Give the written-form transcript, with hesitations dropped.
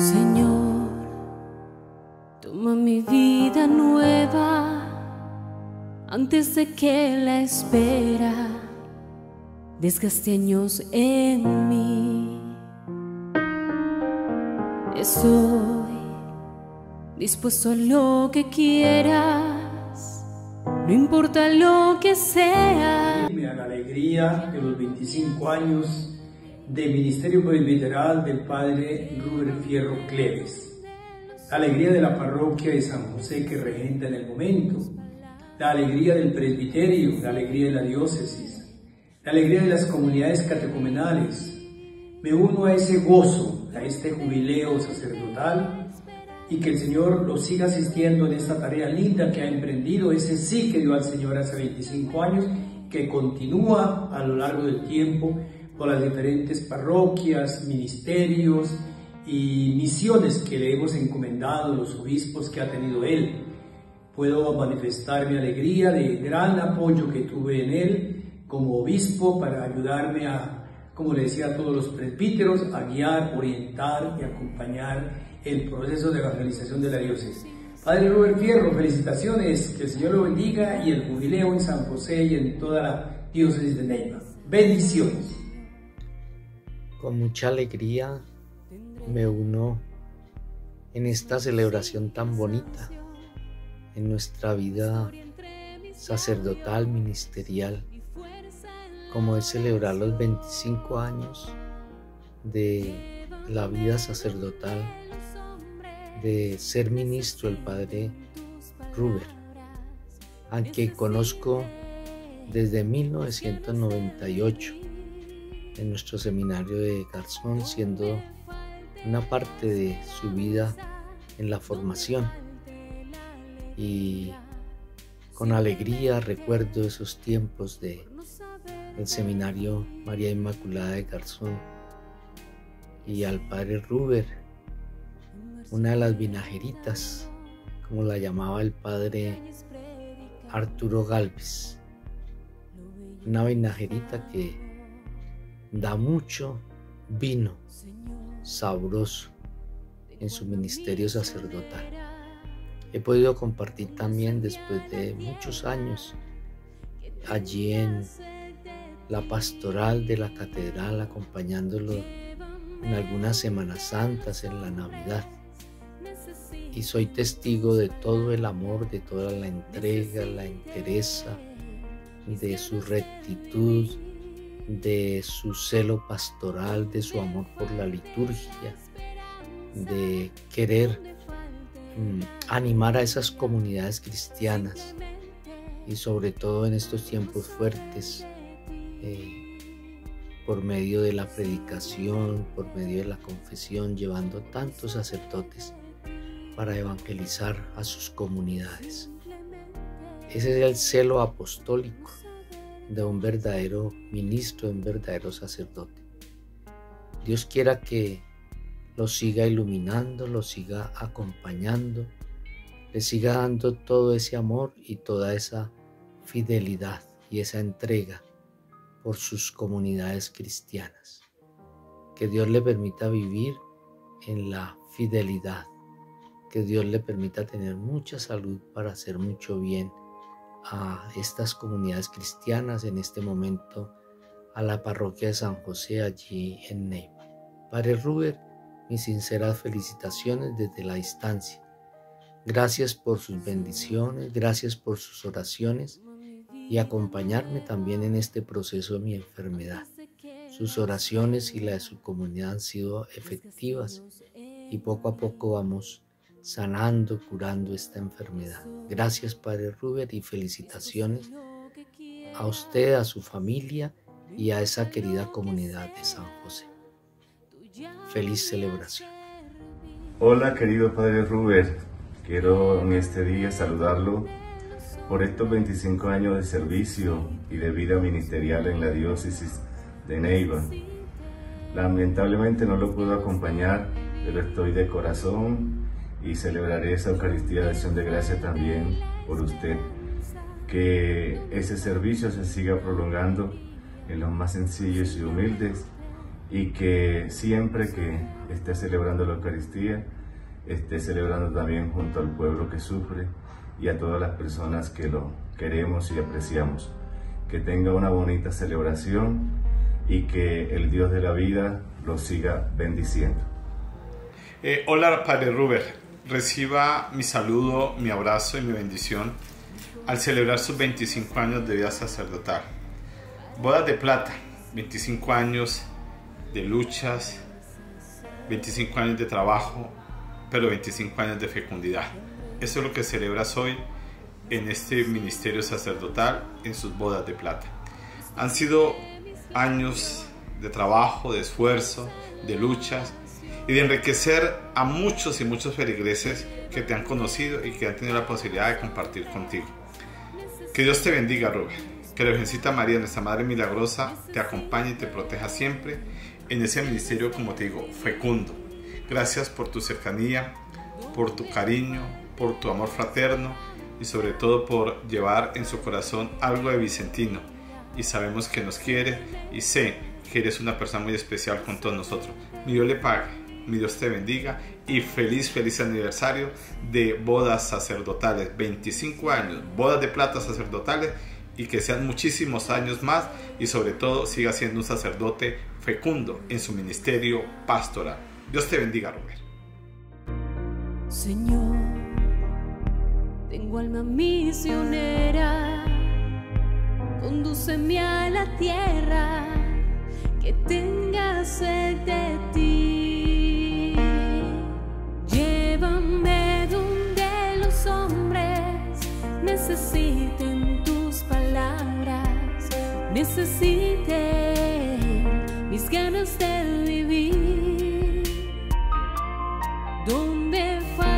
Señor, toma mi vida nueva antes de que la espera desgaste años en mí. Estoy dispuesto a lo que quieras, no importa lo que sea. A la alegría de los 25 años de Ministerio Presbiteral del Padre Ruber Fierro Cleves, la alegría de la parroquia de San José que regenta en el momento, la alegría del presbiterio, la alegría de la diócesis, la alegría de las comunidades catecumenales. Me uno a ese gozo, a este jubileo sacerdotal, y que el Señor lo siga asistiendo en esta tarea linda que ha emprendido, ese sí que dio al Señor hace 25 años, que continúa a lo largo del tiempo por las diferentes parroquias, ministerios y misiones que le hemos encomendado, los obispos que ha tenido él. Puedo manifestar mi alegría de gran apoyo que tuve en él como obispo para ayudarme a, como le decía a todos los presbíteros, a guiar, orientar y acompañar el proceso de evangelización de la diócesis. Padre Ruber Fierro, felicitaciones, que el Señor lo bendiga y el jubileo en San José y en toda la diócesis de Neiva. Bendiciones. Con mucha alegría me uno en esta celebración tan bonita en nuestra vida sacerdotal, ministerial, como es celebrar los 25 años de la vida sacerdotal, de ser ministro el Padre Ruber, al que conozco desde 1998 en nuestro seminario de Garzón, siendo una parte de su vida en la formación. Y con alegría recuerdo esos tiempos del seminario María Inmaculada de Garzón y al Padre Ruber, una de las vinageritas, como la llamaba el Padre Arturo Galvez, una vinajerita que da mucho vino sabroso en su ministerio sacerdotal. He podido compartir también después de muchos años allí en la pastoral de la catedral, acompañándolo en algunas Semanas Santas, en la Navidad. Y soy testigo de todo el amor, de toda la entrega, la entereza, de su rectitud, de su celo pastoral, de su amor por la liturgia, de querer animar a esas comunidades cristianas y sobre todo en estos tiempos fuertes, por medio de la predicación, por medio de la confesión, llevando tantos sacerdotes para evangelizar a sus comunidades. Ese es el celo apostólico de un verdadero ministro, de un verdadero sacerdote. Dios quiera que lo siga iluminando, lo siga acompañando, le siga dando todo ese amor y toda esa fidelidad y esa entrega por sus comunidades cristianas. Que Dios le permita vivir en la fidelidad, que Dios le permita tener mucha salud para hacer mucho bien a estas comunidades cristianas, en este momento a la parroquia de San José allí en Neiva. Padre Ruber, mis sinceras felicitaciones desde la distancia. Gracias por sus bendiciones, gracias por sus oraciones y acompañarme también en este proceso de mi enfermedad. Sus oraciones y la de su comunidad han sido efectivas y poco a poco vamos sanando, curando esta enfermedad. Gracias Padre Ruber y felicitaciones a usted, a su familia y a esa querida comunidad de San José. Feliz celebración. Hola querido Padre Ruber, quiero en este día saludarlo por estos 25 años de servicio y de vida ministerial en la diócesis de Neiva. Lamentablemente no lo puedo acompañar, pero estoy de corazón y celebraré esa Eucaristía de Acción de Gracia también por usted. Que ese servicio se siga prolongando en los más sencillos y humildes y que siempre que esté celebrando la Eucaristía, esté celebrando también junto al pueblo que sufre y a todas las personas que lo queremos y apreciamos. Que tenga una bonita celebración y que el Dios de la vida lo siga bendiciendo. Hola, Padre Ruber. Reciba mi saludo, mi abrazo y mi bendición al celebrar sus 25 años de vida sacerdotal. Bodas de plata, 25 años de luchas, 25 años de trabajo, pero 25 años de fecundidad. Eso es lo que celebras hoy en este ministerio sacerdotal, en sus bodas de plata. Han sido años de trabajo, de esfuerzo, de luchas y de enriquecer a muchos y muchos feligreses que te han conocido y que han tenido la posibilidad de compartir contigo. Que Dios te bendiga, Rubén. Que la Virgencita María, nuestra Madre Milagrosa, te acompañe y te proteja siempre en ese ministerio, como te digo, fecundo. Gracias por tu cercanía, por tu cariño, por tu amor fraterno y sobre todo por llevar en su corazón algo de Vicentino. Y sabemos que nos quiere y sé que eres una persona muy especial con todos nosotros. Mi Dios le pague, mi Dios te bendiga y feliz aniversario de bodas sacerdotales. 25 años, bodas de plata sacerdotales, y que sean muchísimos años más y sobre todo siga siendo un sacerdote fecundo en su ministerio pastoral. Dios te bendiga, Rubén. Señor, tengo alma misionera, condúceme a la tierra que tenga sed de ti. Llévame donde los hombres necesiten tus palabras, necesiten mis ganas de vivir. Donde